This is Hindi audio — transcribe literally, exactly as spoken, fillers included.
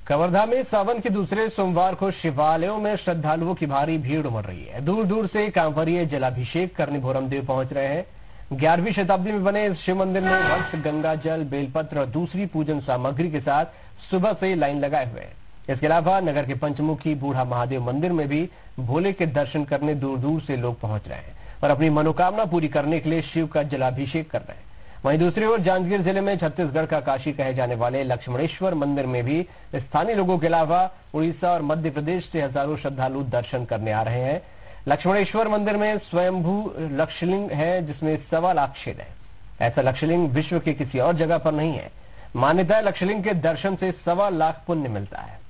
कवर्धा में सावन के दूसरे सोमवार को शिवालयों में श्रद्धालुओं की भारी भीड़ उमड़ रही है। दूर दूर से कांवरिये जलाभिषेक करने भोरमदेव पहुंच रहे हैं। ग्यारहवीं शताब्दी में बने इस शिव मंदिर में भक्त गंगा जल, बेलपत्र और दूसरी पूजन सामग्री के साथ सुबह से लाइन लगाए हुए हैं। इसके अलावा नगर के पंचमुखी बूढ़ा महादेव मंदिर में भी भोले के दर्शन करने दूर दूर से लोग पहुंच रहे हैं और अपनी मनोकामना पूरी करने के लिए शिव का जलाभिषेक कर रहे हैं। वहीं दूसरी ओर जांजगीर जिले में छत्तीसगढ़ का काशी कहे जाने वाले लक्ष्मणेश्वर मंदिर में भी स्थानीय लोगों के अलावा उड़ीसा और मध्य प्रदेश से हजारों श्रद्धालु दर्शन करने आ रहे हैं। लक्ष्मणेश्वर मंदिर में स्वयंभू लक्षलिंग है, जिसमें सवा लाख छेद है। ऐसा लक्षलिंग विश्व के किसी और जगह पर नहीं है। मान्यता है लक्षलिंग के दर्शन से सवा लाख पुण्य मिलता है।